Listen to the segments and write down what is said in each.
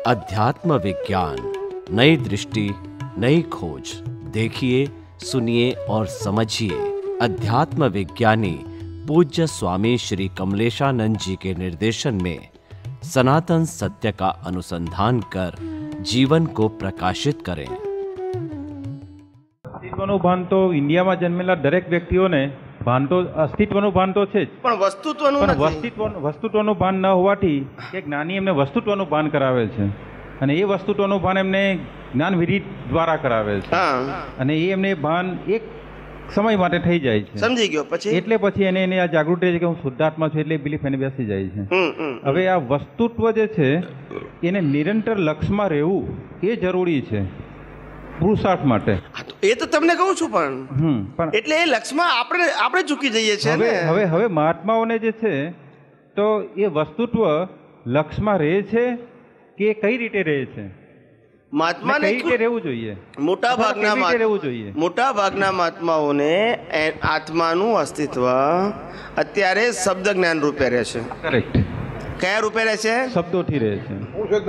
अध्यात्म विज्ञान, नई दृष्टि, नई खोज। देखिए, सुनिए और समझिए अध्यात्म विज्ञानी पूज्य स्वामी श्री कमलेशानंद जी के निर्देशन में सनातन सत्य का अनुसंधान कर जीवन को प्रकाशित करें। अस्तित्वનું ભાન તો ઇન્ડિયામાં જન્મેલા દરેક વ્યક્તિઓને ભાન તો અસ્તિત્વનું ભાન તો છે જ, પણ વસ્તુત્વનું ભાન ન હોવાથી કે જ્ઞાની એમને વસ્તુત્વનું ભાન કરાવે છે અને એ વસ્તુત્વનું ભાન એમને જ્ઞાન વિધિ દ્વારા કરાવે છે અને એ એમને ભાન એક સમય માટે થઈ જાય છે. સમજી ગયો. પછી એટલે પછી એને આ જાગૃતિ છે કે હું શુદ્ધાત્મા છું એટલે બિલીફ એને બેસી જાય છે. હવે આ વસ્તુત્વ જે છે એને નિરંતર લક્ષમાં રહેવું એ જરૂરી છે પુરુષાર્થ માટે. એ તો તમને કહું છું પણ એટલે એ લક્ષમાં આપણે ચૂકી જઈએ છીએ ને. હવે મહાત્માઓને જે છે તો એ વસ્તુત્વ લક્ષમાં રહે છે કે કઈ રીતે રહે છે, મહાત્માને કઈ રીતે રહેવું જોઈએ? મોટા ભાગના મહાત્માઓને આત્માનું અસ્તિત્વ અત્યારે શબ્દ જ્ઞાન રૂપે રહે છે. કરેક્ટ. કયા રૂપે રહે છે? શબ્દોથી રહે છે.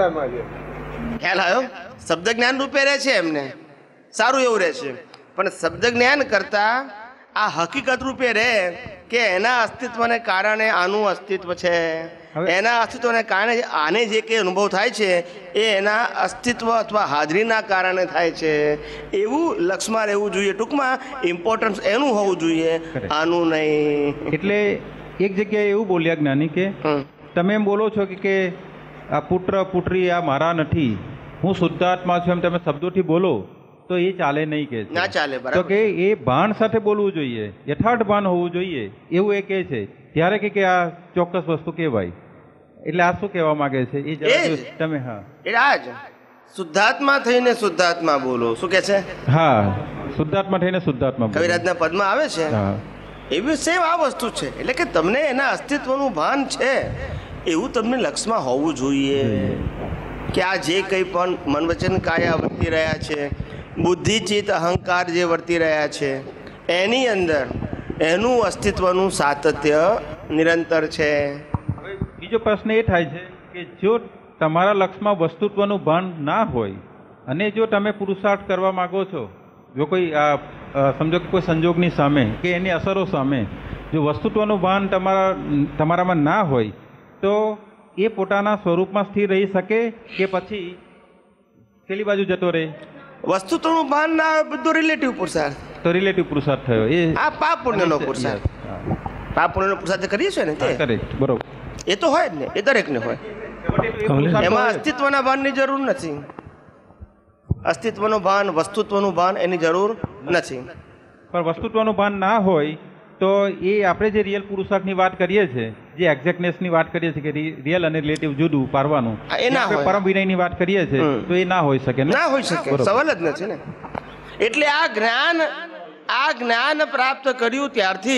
ખ્યાલ આવ્યો? શબ્દ જ્ઞાન રૂપે રહે છે એમને, સારું એવું રહે છે. પણ શબ્દ જ્ઞાન કરતા આ હકીકત રૂપે રહે કે એના અસ્તિત્વને કારણે આનું અસ્તિત્વ છે, એના અસ્તિત્વને કારણે આને જે કંઈ અનુભવ થાય છે એ એના અસ્તિત્વ અથવા હાજરીના કારણે થાય છે, એવું લક્ષમાં રહેવું જોઈએ. ટૂંકમાં ઇમ્પોર્ટન્સ એનું હોવું જોઈએ, આનું નહીં. એટલે એક જગ્યાએ એવું બોલ્યા જ્ઞાની કે તમે એમ બોલો છો કે આ પુત્ર પુત્રી આ મારા નથી, હું શુદ્ધાત્મા છું, એમ તમે શબ્દોથી બોલો તો એ ચાલે નહીં કે ના ચાલે. તો કે એ ભાન સાથે બોલવું જોઈએ, યથાર્થ ભાન હોવું જોઈએ એવું એ કહે છે. ત્યારે કે આ ચોક્કસ વસ્તુ કહેવાય. એટલે આ શું કહેવા માંગે છે એ તમે? હા, એટલે આજ શુદ્ધાત્મા થઈને શુદ્ધાત્મા બોલો. શું કે છે? હા, શુદ્ધાત્મા થઈને શુદ્ધાત્મા. કવિરાજના પદમાં આવે છે એવી સેમ આ વસ્તુ છે. એટલે કે તમને એના અસ્તિત્વનું ભાન છે એવું તમને લક્ષમાં હોવું જોઈએ કે આ જે કંઈ પણ મન વચન કાયા વર્તી રહ્યા છે, બુદ્ધિ ચિત્ત અહંકાર જે વર્તી રહ્યા છે એની અંદર એનું અસ્તિત્વનું સાતત્ય નિરંતર છે. બીજો પ્રશ્ન એ થાય છે કે જો તમારા લક્ષમાં વસ્તુત્વનું ભાન ના હોય અને જો તમે પુરુષાર્થ કરવા માગો છો, જો કોઈ સમજો કે કોઈ સંજોગની સામે કે એની અસરો સામે જો વસ્તુત્વનું ભાન તમારામાં ના હોય તો એ પોતાના સ્વરૂપમાં સ્થિર રહી શકે કે પછી પેલી બાજુ જતો રહે? વસ્તુત્વનું ભાન ના બધું રિલેટિવ પુરુષાર્થ. તો રિલેટિવ પુરુષાર્થ થયો એ આ પાપ પુણ્યનો પુરુષાર્થ. પાપ પુણ્યનો પુરુષાર્થ કરીએ છીએ ને તે કરેક્ટ, બરોબર. એ તો હોય જ ને, એ દરેકને હોય. એમાં અસ્તિત્વના ભાનની જરૂર નથી. અસ્તિત્વનું ભાન, વસ્તુત્વનું ભાન એની જરૂર નથી. પણ વસ્તુત્વનું ભાન ના હોય તો એ આપણે જે રિયલ પુરુષાર્થની વાત કરીએ છીએ, જે એક્ઝેક્ટનેસની વાત કરીએ છીએ કે રિયલ અને રિલેટિવ જુદું પારવાનું, આપણે પરમ વિનયની વાત કરીએ છીએ તો એ ના હોઈ શકે. ના હોઈ શકે, સવાલ જ નથી ને. એટલે આ જ્ઞાન પ્રાપ્ત કર્યું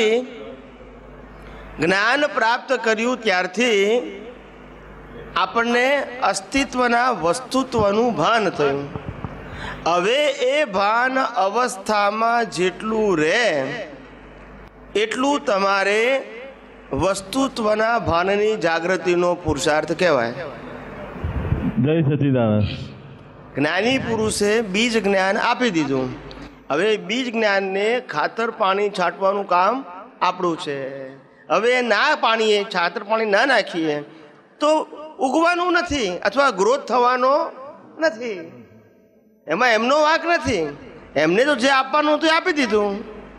ત્યારથી આપણને અસ્તિત્વના વસ્તુત્વનું ભાન થયું. હવે એ ભાન અવસ્થામાં જેટલું રહે એટલું તમારે વસ્તુત્વના ભાનની જાગૃતિનો પુરુષાર્થ કહેવાય. જય સચિદાનંદ. જ્ઞાની પુરુષે બીજ જ્ઞાન આપી દીધું. હવે બીજ જ્ઞાનને ખાતર પાણી છાંટવાનું કામ આપણું છે. હવે ના પાણીએ ખાતર પાણી ના નાખીએ તો ઉગવાનું નથી અથવા ગ્રોથ થવાનો નથી. એમાં એમનો વાંક નથી. એમને તો જે આપવાનું હતું આપી દીધું.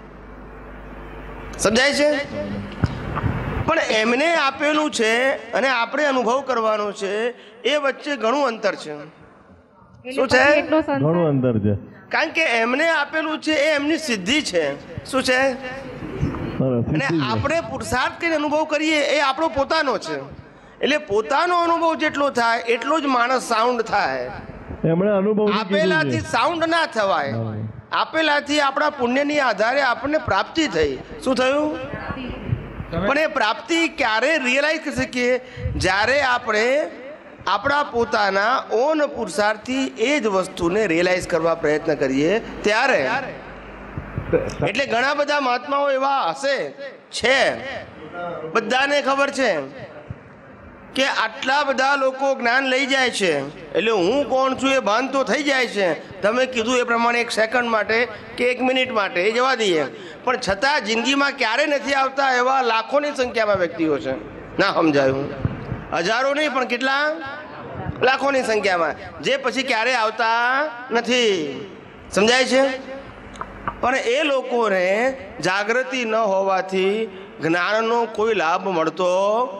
સમજાય છે? પણ એમને આપેલું છે અને આપણે અનુભવ કરવાનો છે એ વચ્ચે ઘણું અંતર છે. શું છે? ઘણું અંતર છે. કારણ કે એમને આપેલું છે એ એમની સિદ્ધિ છે. શું છે? અને આપણે પુરુષાર્થ કરીને અનુભવ કરીએ એ આપણો પોતાનો છે. એટલે પોતાનો અનુભવ જેટલો થાય એટલો જ માણસ સાઉન્ડ થાય. એમણે અનુભવ આપેલાથી સાઉન્ડ ના થવાય. આપેલાથી આપણા પુણ્યની આધારે આપણને પ્રાપ્તિ થઈ. શું થયું? પણ એ પ્રાપ્તિ ક્યારે રિયલાઇઝ કરી શકીએ? જ્યારે આપણે આપણા પોતાના ઓન પુરુષાર્થથી એ જ વસ્તુને રિયલાઇઝ કરવા પ્રયત્ન કરીએ ત્યારે. એટલે ઘણા બધા મહાત્માઓ એવા હશે છે, બધાને ખબર છે કે આટલા બધા લોકો જ્ઞાન લઈ જાય છે, એટલે હું કોણ છું એ ભાન તો થઈ જાય છે. તમે કીધું એ પ્રમાણે 1 સેકન્ડ માટે કે 1 મિનિટ માટે એ જવા દઈએ, પણ છતાં જિંદગીમાં ક્યારે નથી આવતા એવા લાખોની સંખ્યામાં વ્યક્તિઓ છે. ના સમજાયું? હજારો નહીં, પણ કેટલા? લાખોની સંખ્યામાં, જે પછી ક્યારે આવતા નથી. સમજાય છે? પણ એ લોકોને જાગૃતિ ન હોવાથી જ્ઞાનનો કોઈ લાભ મળતો.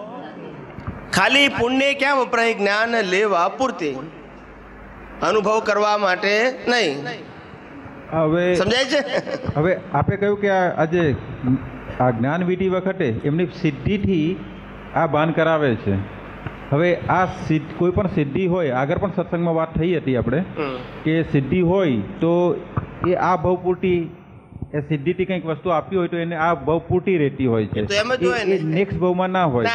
ખાલી પુણ્ય ક્યાં વપરાય? જ્ઞાન લેવા પૂરતી, અનુભવ કરવા માટે નહીં. હવે સમજાય છે? હવે આપે કહ્યું કે આજે આ જ્ઞાન વિધિ વખતે એમની સિદ્ધિથી આ ભાન કરાવે છે. હવે આ કોઈ પણ સિદ્ધિ હોય, આગળ પણ સત્સંગમાં વાત થઈ હતી આપણે કે સિદ્ધિ હોય તો એ આ ભવ પૂરતી, એ સિદ્ધિથી કંઈક વસ્તુ આપી હોય તો એને આ ભવ પૂરતી રહેતી હોય છે, નેક્સ્ટ ભવમાં ના હોય.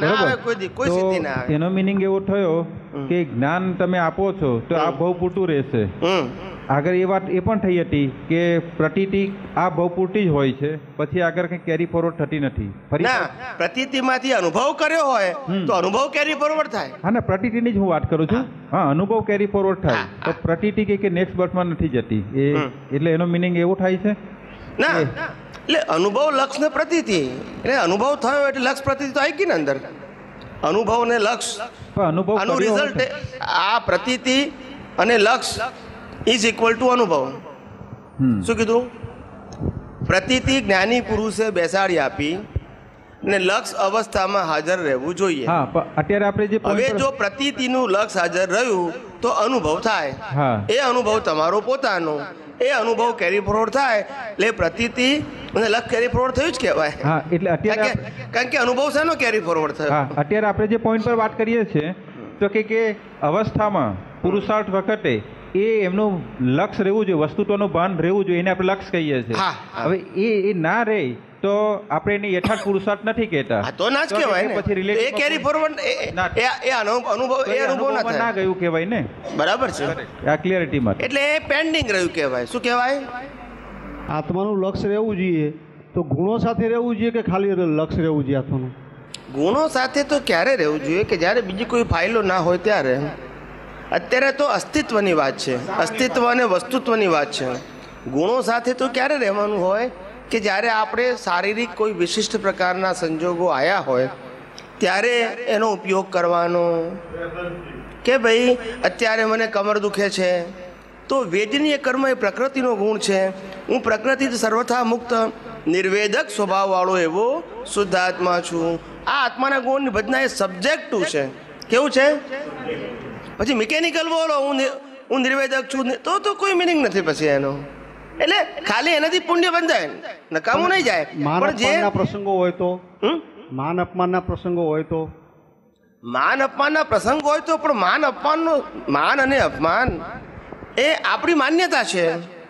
બરોબર? એનો મિનિંગ એવો થયો કે જ્ઞાન તમે આપો છો તો આ ભવ પૂરતું રહેશે. આગળ એ વાત એ પણ થઈ હતી કે પ્રતીતિ આ ભવ પૂરતી જ હોય છે, પછી આગળ કંઈ કેરી ફોરવર્ડ થતી નથી. પ્રતીતિમાંથી અનુભવ કર્યો હોય તો અનુભવ કેરી ફોરવર્ડ થાય. હા, ને પ્રતીતિની જ હું વાત કરું છું. હા, અનુભવ કેરી ફોરવર્ડ થાય તો પ્રતીતિ કે નેક્સ્ટ બર્થમાં નથી જતી. એટલે એનો મિનિંગ એવો થાય છે ના, એટલે અનુભવ લક્ષ ને પ્રતીતિ, એટલે અનુભવ થયો એટલે લક્ષ પ્રતીતિ તો આવી ગઈ ને અંદર. અનુભવ ને લક્ષ, આનું રિઝલ્ટ આ પ્રતીતિ અને લક્ષ ઇઝ ઇક્વલ ટુ અનુભવ. શું કીધું? પ્રતીતિ જ્ઞાની પુરુષે બેસાડી આપી ને લક્ષ અવસ્થામાં હાજર રહેવું જોઈએ. અત્યારે આપણે જે હવે જો પ્રતીતિનું લક્ષ હાજર રહ્યું તો અનુભવ થાય. એ અનુભવ તમારો પોતાનો, એ અનુભવ કેરી ફોરવર્ડ થાય એટલે પ્રતીતિ અને લક્ષ કેરી ફોરવર્ડ થયું જ કહેવાય. હા, એટલે અત્યારે કારણ કે અનુભવ શેનો કેરી ફોરવર્ડ થયો? અત્યારે આપણે જે પોઈન્ટ પર વાત કરીએ છીએ તો કે અવસ્થામાં પુરુષાર્થ વખતે એ એમનું લક્ષ રહેવું જોઈએ, વસ્તુત્વનું ભાન રહેવું જોઈએ, એને આપણે લક્ષ કહીએ છીએ. હવે એ ના રહે તો આપણે એને યથાર્થ પુરુષાર્થ નથી કહેતા. તો ના જ કહેવાય ને. પછી એ કેરી ફોરવર્ડ એ અનુભવ ના ગયું કહેવાય ને. બરાબર છે, આ ક્લિયરિટી માટે. એટલે એ પેન્ડિંગ રહ્યું કહેવાય. શું કહેવાય? આત્માનું લક્ષ્ય રહેવું જોઈએ તો ગુણો સાથે રહેવું જોઈએ કે ખાલી લક્ષ્ય રહેવું જોઈએ આત્માનું? ગુણો સાથે તો ક્યારે રહેવું જોઈએ કે જ્યારે બીજી કોઈ ફાઇલો ના હોય ત્યારે. અત્યારે તો અસ્તિત્વની વાત છે, અસ્તિત્વ અને વસ્તુત્વની વાત છે. ગુણો સાથે તો ક્યારે રહેવાનું હોય કે જ્યારે આપણે શારીરિક કોઈ વિશિષ્ટ પ્રકારના સંજોગો આવ્યા હોય ત્યારે એનો ઉપયોગ કરવાનો. કે ભાઈ અત્યારે મને કમર દુખે છે તો વેદનીય કર્મ એ પ્રકૃતિનો ગુણ છે. હું પ્રકૃતિથી સર્વથા મુક્ત નિર્વેદક સ્વભાવવાળો એવો શુદ્ધ આત્મા છું. આ આત્માના ગુણની ભજના એ સબ્જેક્ટિવ છે. કેવું છે? પછી મિકેનિકલ બોલો હું નિર્વેદક છું તો કોઈ મિનિંગ નથી પછી એનો. એટલે ખાલી એનાથી પુણ્ય બંધાય, નકામું નહીં જાય. પણ જે પ્રસંગો હોય તો, માન અપમાનના પ્રસંગો હોય તો, માન અપમાનના પ્રસંગ હોય તો, પણ માન અપમાનનો, માન અને અપમાન એ આપણી માન્યતા છે,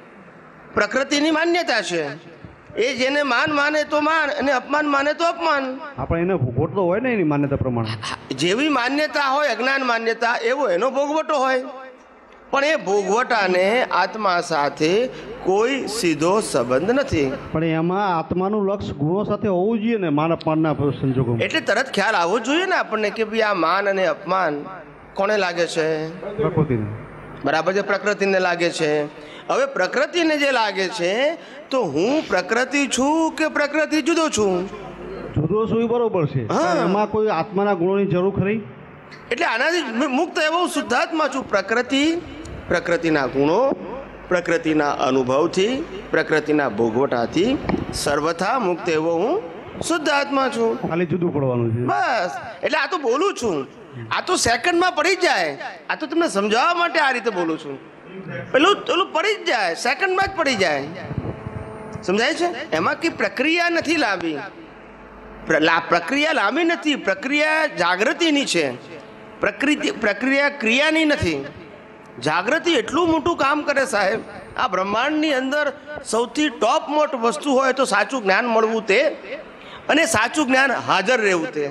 પ્રકૃતિની માન્યતા છે. એ જેને માન માને તો માન અને અપમાન માને તો અપમાન. આપણે એને ભોગવટો હોય ને એની માન્યતા પ્રમાણે. જેવી માન્યતા હોય, અજ્ઞાન માન્યતા, એવો એનો ભોગવટો હોય. પણ એ ભોગવટાને આત્મા સાથે કોઈ સીધો સંબંધ નથી. પણ એમાં આત્માનું લક્ષ્ય ગુણો સાથે હોવું જોઈએ ને માન અપમાનના સંજોગોમાં. એટલે તરત ખ્યાલ આવવો જોઈએ ને આપણને કે ભાઈ આ માન અને અપમાન કોને લાગે છે? પ્રકૃતિને. બરાબર છે, પ્રકૃતિને લાગે છે. હવે પ્રકૃતિને જે લાગે છે તો હું પ્રકૃતિ છું કે પ્રકૃતિ જુદો છું? જુદો છું એ બરોબર છે, એમાં કોઈ આત્માના ગુણોની જરૂર ખરી? એટલે આનાથી મુક્ત એવો શુદ્ધાત્મા છું. પ્રકૃતિના ગુણો, પ્રકૃતિના અનુભવથી, પ્રકૃતિના ભોગવટાથી સર્વથા મુક્ત એવો હું શુદ્ધ આત્મા છું. ખાલી જુદું પડવાનું છે બસ. એટલે આ તો બોલું છું, આ તો સેકન્ડમાં પડી જ જાય. આ તો તમને સમજાવવા માટે આ રીતે બોલું છું. પેલું પડી જ જાય, સેકન્ડમાં જ પડી જાય. સમજાય છે? એમાં કઈ પ્રક્રિયા નથી લાંબી. પ્રક્રિયા લાંબી નથી, પ્રક્રિયા જાગૃતિની છે. પ્રક્રિયા ક્રિયાની નથી. જાગૃતિ એટલું મોટું કામ કરે સાહેબ. આ બ્રહ્માંડની અંદર સૌથી ટોપ મોટ વસ્તુ હોય તો સાચું જ્ઞાન મળવું તે, અને સાચું જ્ઞાન હાજર રહેવું તે.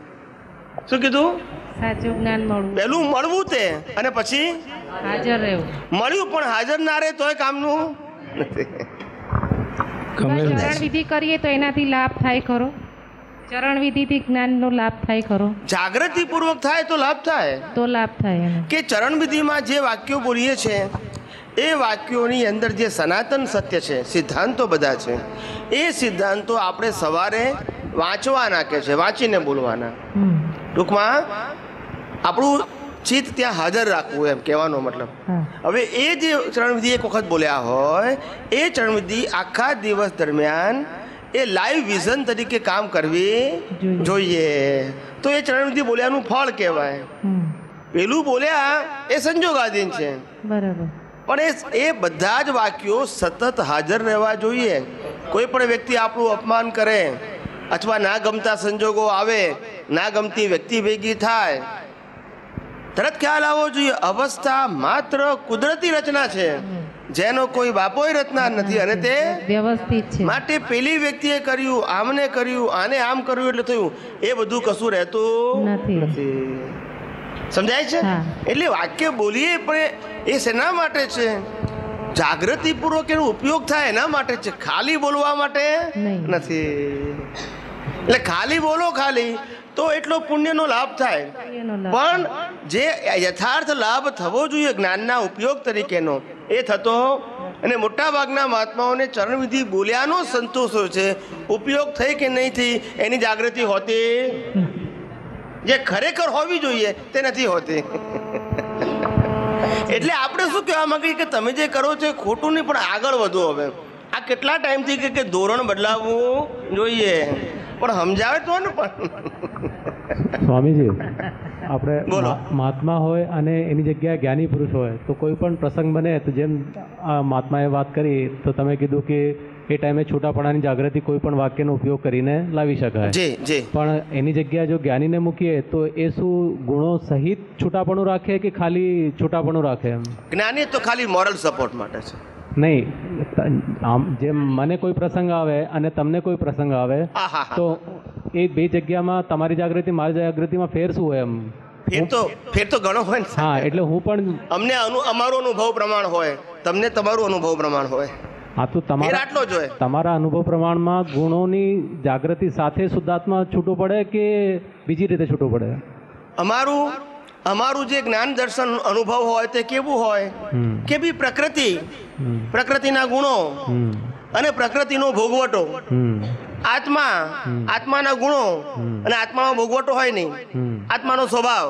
શું કીધું? સાચું જ્ઞાન મળવું, પહેલું મળવું તે, અને પછી હાજર રહેવું. મળ્યું પણ હાજર ના રહે તોય કામનું નથી. ચરણ વિધિ કરીએ તો એનાથી લાભ થાય ખરો? ચરણ વિધિથી જ્ઞાનનો લાભ થાય ખરો? જાગૃતિપૂર્વક થાય તો લાભ થાય. તો લાભ થાય એને. કે ચરણ વિધિમાં જે વાક્યો બોલીએ છે એ વાક્યોની અંદર જે સનાતન સત્ય છે, સિદ્ધાંતો બધા છે, એ સિદ્ધાંતો આપણે સવારે વાંચવાના કે છે, વાંચીને બોલવાના. ટૂંકમાં આપણું ચિત્ત ત્યાં હાજર રાખવું, એમ કહેવાનો મતલબ. હવે એ જે ચરણવિધિ એક વખત બોલ્યા હોય એ ચરણવિધિ આખા દિવસ દરમિયાન એ લાઈવ વિઝન તરીકે કામ કરવી જોઈએ. તો એ ચરણવિધિ બોલ્યાનું ફળ કહેવાય. પેલું બોલ્યા એ સંજોગાધીન છે, બરાબર, પણ એ બધા જ વાક્યો સતત હાજર રહેવા જોઈએ. કોઈ પણ વ્યક્તિ આપણું અપમાન કરે અથવા ના ગમતા સંજોગો આવે, ના ગમતી વ્યક્તિ ભેગી થાય, તરત ખ્યાલ આવવો જોઈએ અવસ્થા માત્ર કુદરતી રચના છે, જેનો કોઈ બાપોય રચના નથી, અને તે વ્યવસ્થિત છે. માટે પેલી વ્યક્તિએ કર્યું, આમને કર્યું, આને આમ કર્યું એટલે થયું, એ બધું કશું રહેતું નથી. સમજાય છે? એટલે વાક્ય બોલીએ પણ એ શેના માટે છે? જાગૃતિપૂર્વક એનો ઉપયોગ થાય એના માટે છે, ખાલી બોલવા માટે નથી. એટલે ખાલી બોલો ખાલી તો એટલો પુણ્યનો લાભ થાય, પણ જે યથાર્થ લાભ થવો જોઈએ જ્ઞાનના ઉપયોગ તરીકેનો એ થતો. અને મોટા ભાગના મહાત્માઓને ચરણવિધિ બોલ્યાનો સંતોષ હોય છે, ઉપયોગ થઈ કે નહીં થઈ એની જાગૃતિ હોતી, જે ખરેખર હોવી જોઈએ તે નથી હોતી. એટલે આપણે શું કહેવા માંગીએ કે તમે જે કરો છો એ ખોટું નહીં, પણ આગળ વધો. હવે આ કેટલા ટાઈમથી કે ધોરણ બદલાવવું જોઈએ, પણ સમજાવે તો ને. પણ સ્વામીજી, આપણે મહાત્મા હોય અને એની જગ્યાએ જ્ઞાની પુરુષ હોય તો કોઈ પણ પ્રસંગ બને તો જેમ મહાત્માએ વાત કરી તો તમે કીધું કે એ ટાઈમે છૂટાપણાની જાગૃતિ કોઈ પણ વાક્યનો ઉપયોગ કરીને લાવી શકાય. પણ એની જગ્યાએ જો જ્ઞાનીને મૂકીએ તો એ શું ગુણો સહિત છૂટાપણું રાખે કે ખાલી છૂટાપણું રાખે? એમ જ્ઞાની તો ખાલી મોરલ સપોર્ટ માટે છે. નહીં, આમ જેમ મને કોઈ પ્રસંગ આવે અને તમને કોઈ પ્રસંગ આવે તો એ બે જગ્યામાં તમારી જાગૃતિ મારી જાગૃતિમાં ફેર શું હોય? એમ ફેર તો ઘણો હોય ને. હા, એટલે હું પણ અમને અમારું અનુભવ પ્રમાણ હોય, તમને તમારું અનુભવ પ્રમાણ હોય. હા, તો તમારા અનુભવ પ્રમાણમાં ગુણોની જાગૃતિ સાથે શુદ્ધાત્મા છૂટું પડે કે બીજી રીતે છૂટું પડે? અમારું જે જ્ઞાન દર્શન અનુભવ હોય તે કેવું હોય કે ભી પ્રકૃતિના ગુણો અને પ્રકૃતિનો ભોગવટો, આત્માના ગુણો અને આત્માનો ભોગવટો હોય નહીં, આત્માનો સ્વભાવ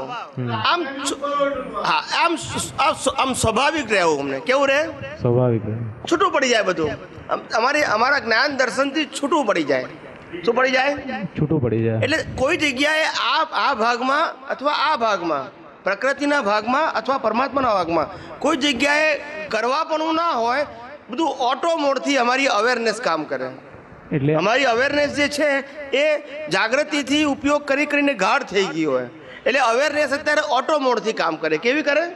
આમ સ્વાભાવિક રહેવું. અમને કેવું રહે? સ્વાભાવિક છૂટું પડી જાય બધું. અમારા જ્ઞાન દર્શનથી છૂટું પડી જાય. શું પડી જાય? છૂટું પડી જાય. એટલે કોઈ જગ્યાએ આ ભાગમાં અથવા આ ભાગમાં, પ્રકૃતિના ભાગમાં અથવા પરમાત્માના ભાગમાં કોઈ જગ્યાએ કરવાપણું ના હોય, બધું ઓટો મોડથી અમારી અવેરનેસ કામ કરે. એટલે અમારી અવેરનેસ જે છે એ જાગૃતિથી ઉપયોગ કરીને ગાઢ થઈ ગઈ હોય, એટલે અવેરનેસ અત્યારે ઓટો મોડથી કામ કરે. કેવી કરે?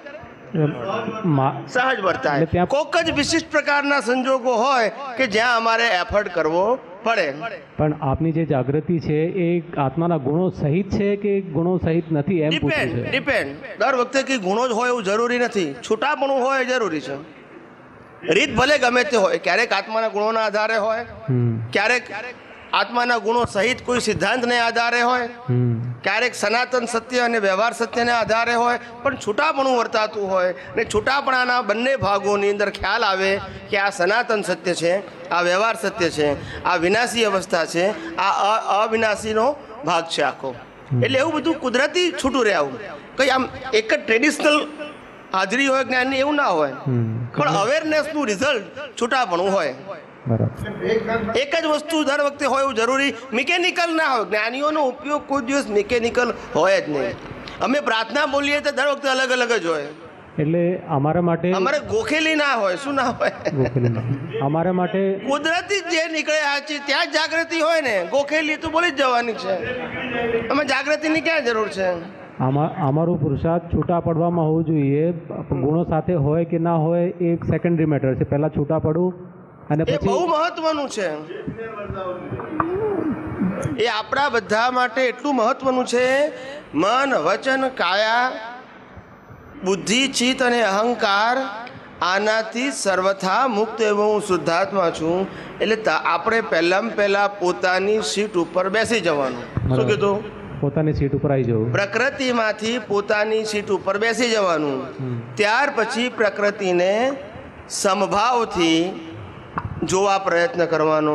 સહજ વર્તાય. કોક જ વિશિષ્ટ પ્રકારના સંજોગો હોય કે જ્યાં અમારે એફર્ટ કરવો પડે. પણ આપની જે જાગૃતિ છે એ આત્માના ગુણો સહિત છે કે ગુણો સહિત નથી? એમ પૂછે છે. ડિપેન્ડ. દર વખતે કે ગુણો જ હોય એવું જરૂરી નથી, છૂટાપણું હોય જરૂરી છે. રીત ભલે ગમે તે હોય, ક્યારેક આત્માના ગુણોના આધારે હોય, ક્યારેક આત્માના ગુણો સહિત કોઈ સિદ્ધાંતને આધારે હોય, ક્યારેક સનાતન સત્ય અને વ્યવહાર સત્યને આધારે હોય, પણ છૂટાપણું વર્તાતું હોય. ને છૂટાપણાના બંને ભાગોની અંદર ખ્યાલ આવે કે આ સનાતન સત્ય છે, આ વ્યવહાર સત્ય છે, આ વિનાશી અવસ્થા છે, આ અવિનાશીનો ભાગ છે આખો. એટલે એવું બધું કુદરતી છૂટું રહેવું. કંઈ આમ એક જ ટ્રેડિશનલ હાજરી હોય જ્ઞાનની એવું ના હોય, પણ અવેરનેસનું રિઝલ્ટ છૂટાપણું હોય. એક જ વસ્તુ દર વખતે હોય એવું જરૂરી મિકેનિકલ ના હોય. જ્ઞાનીઓનો ઉપયોગ કોઈ દિવસ મિકેનિકલ હોય જ નહીં. અમે પ્રાર્થના બોલીએ તો દર વખતે અલગ અલગ જ હોય. એટલે અમારે ગોખેલી ના હોય. શું ના હોય? અમારા માટે કુદરતી જે નીકળે આછી ત્યાં જ જાગૃતિ હોય ને. ગોખેલી તો બોલી જ જવાની છે. અમે જાગૃતિની ક્યાં જરૂર છે? અમારું પુરુષાર્થ છૂટા પડવામાં હોવું જોઈએ. ગુણો સાથે હોય કે ના હોય એ સેકન્ડરી મેટર છે. પહેલા છૂટા પડવું અને એ બહુ મહત્વનું છે. એ આપણા બધા માટે એટલું મહત્વનું છે. મન, વચન, કાયા, બુદ્ધિ, ચિત્ત અને અહંકાર આનાથી સર્વથા મુક્ત એવો હું શુદ્ધાત્મા છું. એટલે આપણે પહેલાં પોતાની સીટ ઉપર બેસી જવાનું. શું કીધું? પોતાની સીટ ઉપર આવી જવું. પ્રકૃતિમાંથી પોતાની સીટ ઉપર બેસી જવાનું. ત્યાર પછી પ્રકૃતિને સમભાવથી જોવા પ્રયત્ન કરવાનો.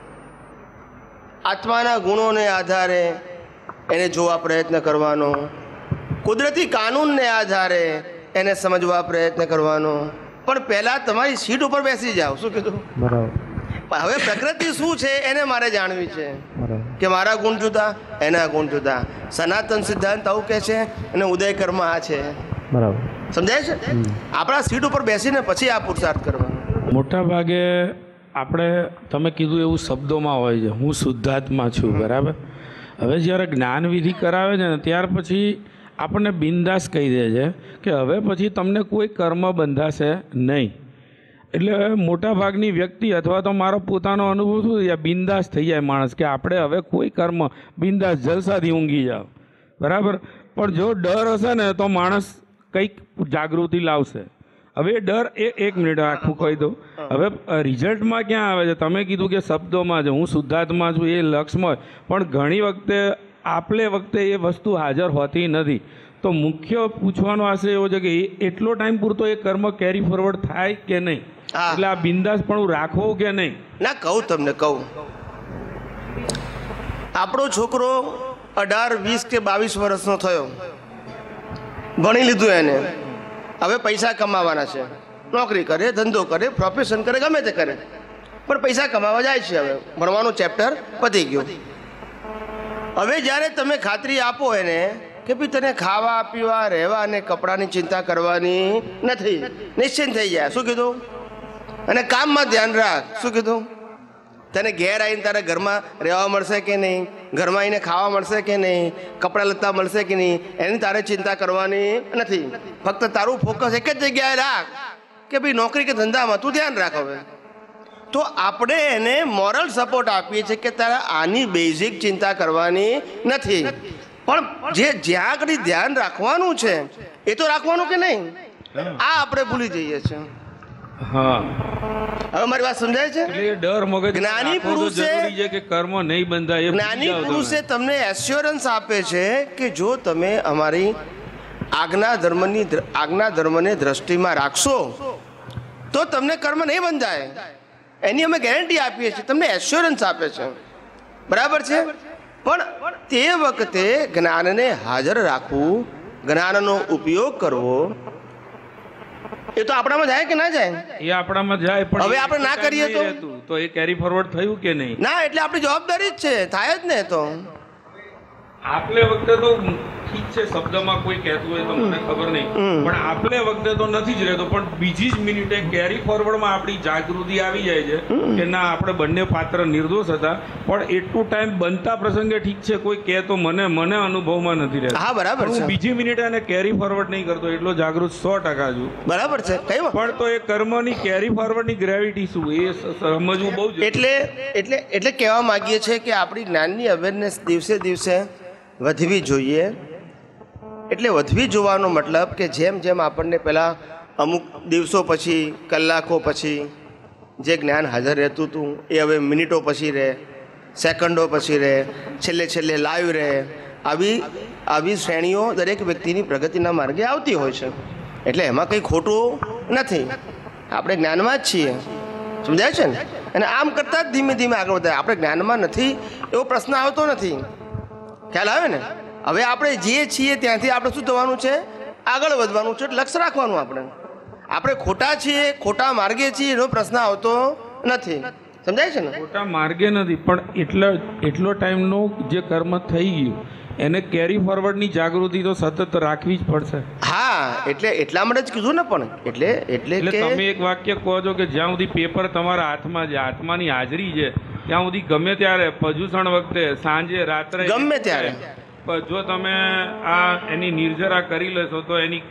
આત્માના ગુણોને આધારે એને જોવા પ્રયત્ન કરવાનો. કુદરતી કાનૂનને આધારે એને સમજવા પ્રયત્ન કરવાનો. પણ પહેલાં તમારી સીટ ઉપર બેસી જાઓ. શું કીધું? બરાબર. હવે પ્રકૃતિ શું છે એને મારે જાણવી છે કે મારા ગુણ જુદા, એના ગુણ જુદા. સનાતન સિદ્ધાંત આવું કહે છે અને ઉદય કર્મ આ છે. બરાબર. સમજાય છે? આપણા સીટ ઉપર બેસીને પછી આ પુરુષાર્થ કરવાનો. મોટા ભાગે આપણે તમે કીધું એવું શબ્દોમાં હોય છે, હું શુદ્ધાત્મા છું. બરાબર. હવે જ્યારે જ્ઞાનવિધિ કરાવે છે ને ત્યાર પછી આપણને બિંદાસ કહી દે છે કે હવે પછી તમને કોઈ કર્મ બંધાશે નહીં. એટલે મોટા ભાગની વ્યક્તિ અથવા તો મારો પોતાનો અનુભવ શું થઈ જાય, બિંદાસ થઈ જાય માણસ કે આપણે હવે કોઈ કર્મ બિંદાસ જલસાથી ઊંઘી જાવ. બરાબર. પણ જો ડર હશે ને તો માણસ કંઈક જાગૃતિ લાવશે. હવે ડર એક મિનિટ આખું કહી દઉં. હવે રિઝલ્ટમાં ક્યાં આવે છે? તમે કીધું કે શબ્દોમાં છે, હું શુદ્ધાત્મા છું, એ લક્ષમાં, પણ ઘણી વખતે આપલે વખતે એ વસ્તુ હાજર હોતી નથી. તો મુખ્ય પૂછવાનો આશય એવો છે કે એટલો ટાઈમ પૂરતો એ કર્મ કેરી ફોરવર્ડ થાય કે નહીં? એટલે આ બિંદાસ પણ રાખવો કે નહીં? ના, કહું તમને કહું. આપણો છોકરો 18, 20 કે 22 વર્ષનો થયો, ભણી લીધું એને, હવે પૈસા કમાવાના છે, નોકરી કરે, ધંધો કરે, પ્રોફેશન કરે, ગમે તે કરે, પણ પૈસા કમાવા જાય છે. હવે ભણવાનું ચેપ્ટર પતી ગયું. હવે જ્યારે તમે ખાતરી આપો એને કે ભાઈ તને ખાવા પીવા રહેવા અને કપડાની ચિંતા કરવાની નથી, નિશ્ચિંત થઈ જાય. શું કીધું? અને કામમાં ધ્યાન રાખ. શું કીધું? તને ઘેર આવીને તારા ઘરમાં રહેવા મળશે કે નહીં, ઘરમાં આવીને ખાવા મળશે કે નહીં, કપડાં લત્તા મળશે કે નહીં, એની તારે ચિંતા કરવાની નથી. ફક્ત તારું ફોકસ એક જ જગ્યાએ રાખ કે ભાઈ નોકરી કે ધંધામાં તું ધ્યાન રાખ. હવે તો આપણે એને મોરલ સપોર્ટ આપીએ છીએ કે તારા આની બેઝિક ચિંતા કરવાની નથી, પણ જ્યાં આગળ ધ્યાન રાખવાનું છે એ તો રાખવાનું કે નહીં, આ આપણે ભૂલી જઈએ છીએ. હા, હવે મારી વાત સમજાય છે? ડર મગજ જ્ઞાની પુરુષે કે કર્મ નહીં બંધાય, જ્ઞાની પુરુષે તમને એશ્યોરન્સ આપે છે કે જો તમે અમારી આજ્ઞા ધર્મને દ્રષ્ટિમાં રાખશો તો તમને કર્મ નહીં બંધાય. એની અમે ગેરંટી આપીએ છીએ, તમને એશ્યોરન્સ આપે છે. બરાબર છે? પણ તે વખતે જ્ઞાનને હાજર રાખવું, જ્ઞાનનો ઉપયોગ કરવો, એ તો આપણામાં જાય કે ના જાય? એ આપણામાં જાય. પણ હવે આપણે ના કરીએ તો એ કેરી ફોરવર્ડ થયું કે નહીં? ના, એટલે આપણી જવાબદારી જ છે, થાય જ ને. તો આપલે વખતે તો ઠીક છે, શબ્દમાં કોઈ કહેતું હોય તો મને ખબર નહીં, પણ આપલે વખતે તો નથી જ રહેતો. પણ બીજી જ મિનિટે કેરી ફોરવર્ડમાં આપણી જાગૃતિ આવી જાય છે કે ના, આપણે બંને પાત્ર નિર્દોષ હતા, પણ એટલું ટાઈમ બનતા પ્રસંગે ઠીક છે કોઈ કહે તો મને અનુભવમાં નથી રહેતો. હા, બરાબર છે. બીજી મિનિટે એને કેરી ફોરવર્ડ નહીં કરતો, એટલો જાગૃત 100% છું. બરાબર છે. કઈ પણ તો એ કર્મની કેરી ફોરવર્ડની ગ્રેવિટી શું એ સમજવું બહુ જ. એટલે કહેવા માંગીએ છીએ કે આપણી જ્ઞાનની અવેરનેસ દિવસે દિવસે વધવી જોઈએ. એટલે વધવી જોવાનો મતલબ કે જેમ જેમ આપણને પહેલાં અમુક દિવસો પછી, કલાકો પછી જે જ્ઞાન હાજર રહેતું હતું એ હવે મિનિટો પછી રહે, સેકન્ડો પછી રહે, છેલ્લે લાઈવ રહે. આવી શ્રેણીઓ દરેક વ્યક્તિની પ્રગતિના માર્ગે આવતી હોય છે. એટલે એમાં કંઈ ખોટું નથી, આપણે જ્ઞાનમાં જ છીએ. સમજાય છે ને? અને આમ કરતાં જ ધીમે ધીમે આગળ વધાય. આપણે જ્ઞાનમાં નથી એવો પ્રશ્ન આવતો નથી. ખ્યાલ આવે ને? હવે આપણે જે છીએ ત્યાંથી આપણે શું થવાનું છે? આગળ વધવાનું છે. લક્ષ્ય રાખવાનું. આપણે ખોટા છીએ, ખોટા માર્ગે છીએ એનો પ્રશ્ન આવતો નથી. સમજાય છે ને? ખોટા માર્ગે નથી, પણ એટલો ટાઈમનો જે કર્મ થઈ ગયું એને કેરી ફોરવર્ડની જાગૃતિ તો સતત રાખવી જ પડશે. હા, એટલા માટે જ કીધું ને. પણ એટલે તમે એક વાક્ય કહો છો કે જ્યાં સુધી પેપર તમારા હાથમાં છે, આત્માની હાજરી છે, ત્યાં સુધી ગમે ત્યારે, પ્રદૂષણ વખતે, સાંજે, રાત્રે, ગમે ત્યારે જો તમે આ એની નિર્જરા કરી લેશો તો એની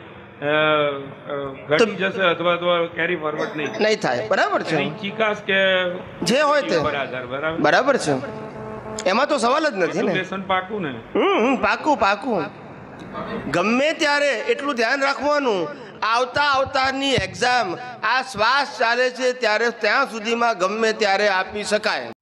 ઘટી જશે અથવા તો કેરી ફોરવર્ડ નહીં થાય. બરાબર છે. ચિકાસ કે જે હોય તે બરાબર છે, એમાં તો સવાલ જ નથી ને. લેસન પાકું ને? પાકું. ગમે ત્યારે એટલું ધ્યાન રાખવાનું. આવતા અવતારની એક્ઝામ આ શ્વાસ ચાલે છે ત્યારે ત્યાં સુધીમાં ગમે ત્યારે આપી શકાય.